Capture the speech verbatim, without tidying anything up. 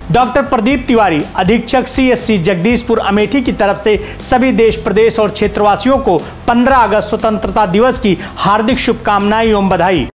Doctor Pradeep Tiwari, अधीक्षक CSC Jagdishpur Amethi की तरफ से सभी देश, प्रदेश और क्षेत्रवासियों को पंद्रह अगस्त स्वतंत्रता दिवस की हार्दिक शुभकामनाएं एवं बधाई।